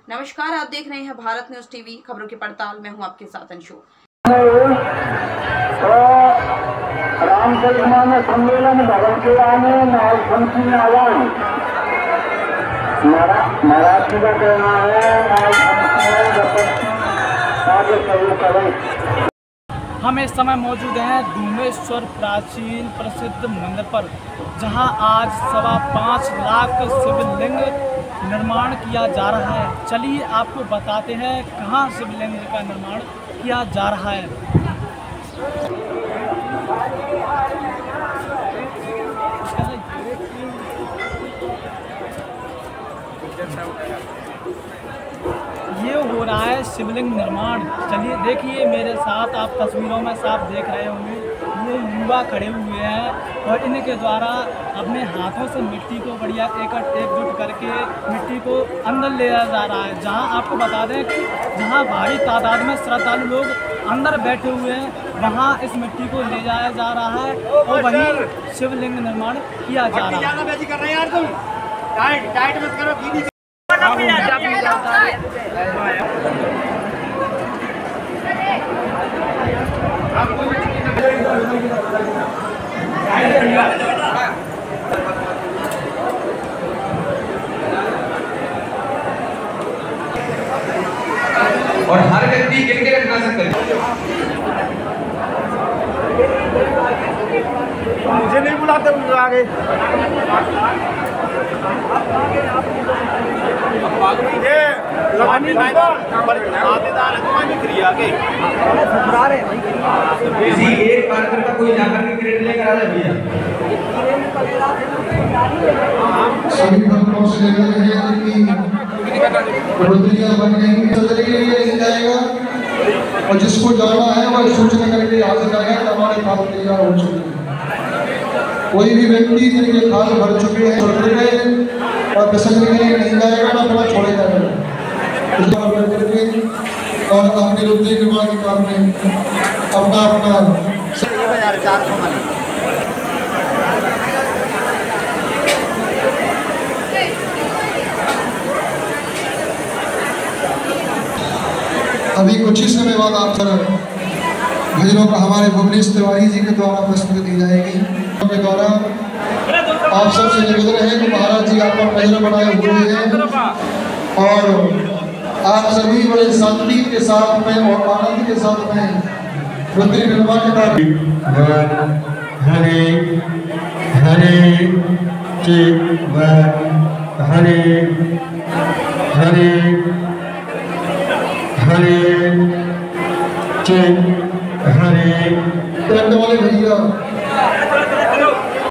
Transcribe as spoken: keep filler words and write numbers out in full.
नमस्कार, आप देख रहे हैं भारत न्यूज टीवी। खबरों की पड़ताल में हूं आपके साथ अंशु। रामचरितमानस सम्मेलन भवन के आने मराठी का कहना है। हम इस समय मौजूद हैं धूमेश्वर प्राचीन प्रसिद्ध मंदिर पर, जहां आज सवा पाँच लाख शिवलिंग निर्माण किया जा रहा है। चलिए आपको बताते हैं कहां शिवलिंग का निर्माण किया जा रहा है। ये हो रहा है शिवलिंग निर्माण। चलिए देखिए मेरे साथ, आप तस्वीरों में साफ देख रहे होंगे, ये युवा खड़े हुए हैं और इनके द्वारा अपने हाथों से मिट्टी को बढ़िया एकट एकजुट करके मिट्टी को अंदर ले जा रहा है। जहां आपको बता दें कि जहां भारी तादाद में श्रद्धालु लोग अंदर बैठे हुए हैं, वहां इस मिट्टी को ले जाया जा रहा है और वहीं शिवलिंग निर्माण किया जा रहा है। और हर व्यक्ति गिर के रखना सकता है। मुझे नहीं बुलाते आगे। किसी एक कार्यकर्ता कोई जाकर के क्रेडिट लेकर आ जाए भैया। सभी भक्तों से निवेदन है कि रुद्रियां बन गई तरीके लिए जाएगा और जिसको जाना है वह सूचना करके यहाँ से जाएगा कि हमारे खाल तैयार हो चुके हैं। कोई भी व्यक्ति जिनके खाल भर चुके हैं और विसर्जन के लिए नहीं जाएगा ना अपना छोड़े जाएगा। और अपने रुद्री निर्माण के काम में अपना अपना अभी कुछ ही समय बाद आप सर भजनों का हमारे भुवनेश तिवारी जी के द्वारा प्रस्तुति दी जाएगी। के द्वारा आप सबसे निवेदन है कि महाराज जी आपका भजन बनाए हुए हैं और आप सभी बड़े शांति के साथ में और आनंद के साथ में रुद्री निर्माण के बाद हरे हरे चित हरे हरे हरे चित हरे वाले भैया